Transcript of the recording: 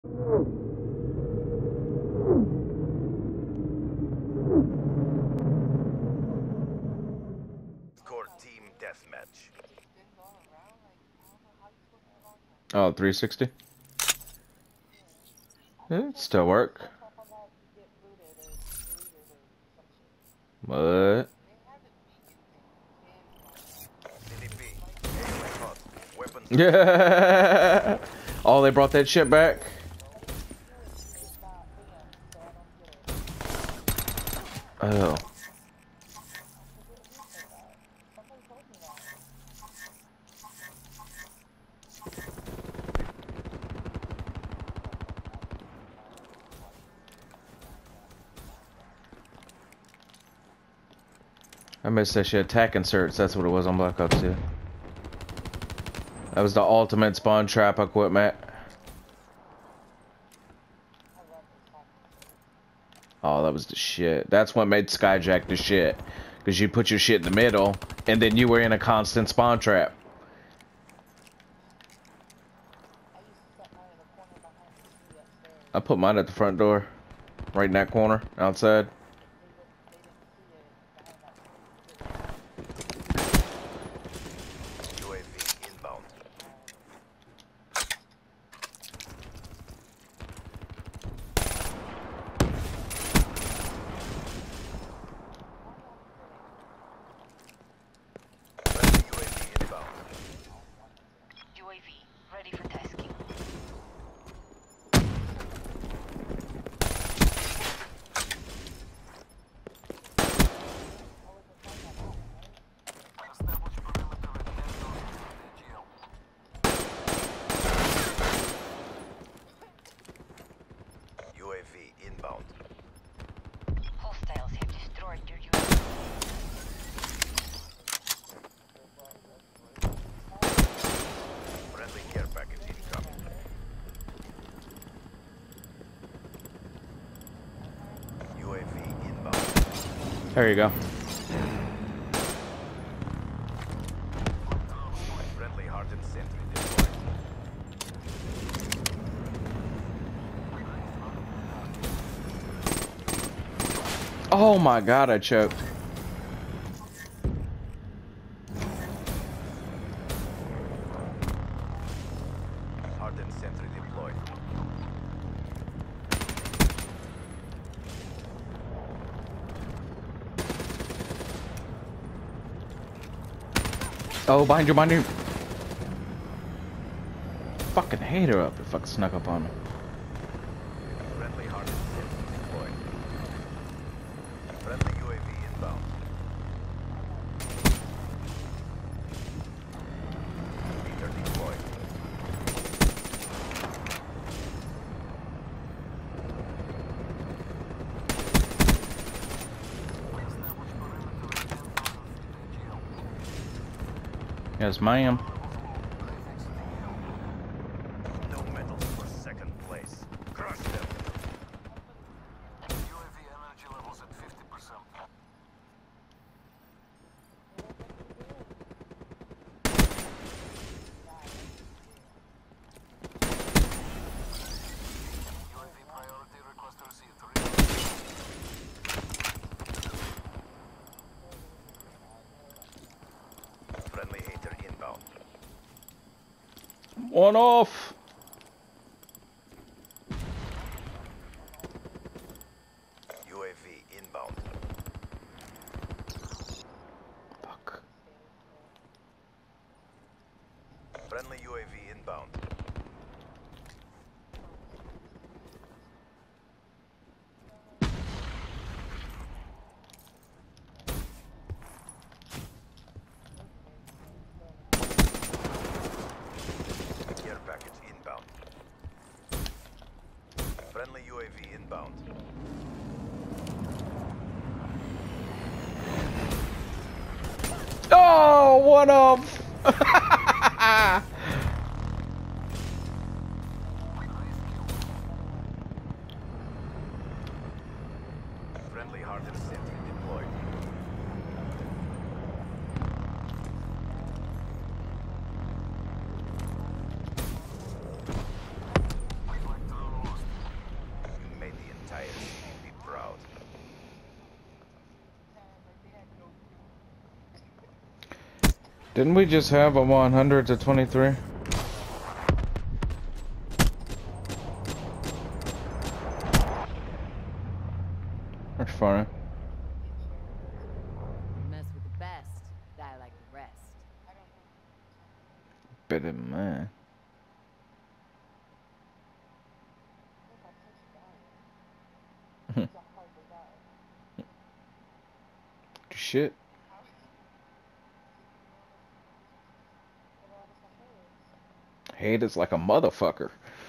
Core team deathmatch. Oh, 360? It still work. What? CDP. Aiming hot. Weapons. Yeah. Oh, they brought that shit back. Oh. I missed that shit. Attack inserts. That's what it was on Black Ops 2. That was the ultimate spawn trap equipment. Oh, that was the shit. That's what made Skyjack the shit. Because you put your shit in the middle, and then you were in a constant spawn trap. I put mine at the front door. Right in that corner, outside. UAV inbound. Friendly UAV inbound. UAV ready for tasking. UAV inbound. Hostiles have destroyed your UAV. Friendly care package incoming. UAV inbound. There you go. Friendly hardened sentry deployed. Oh my god, I choked. Hardened sentry deployed. Oh, behind you, behind you. Fucking hater up. It fucking snuck up on me. Friendly hardened sentry deployed. Friendly UAV inbound. Meter deployed. Yes, ma'am. No medals for second place. Crush them. UAV energy levels at 50%. UAV priority request received. Friendly hater inbound. One off. UAV inbound. Fuck. Friendly UAV inbound. Care package inbound. Friendly UAV inbound. Oh, one off. Friendly hardened sentry deployed. Didn't we just have a 100 to 23? That's funny. Mess with the best, die like the rest. Better than mine. Shit. Hate is like a motherfucker.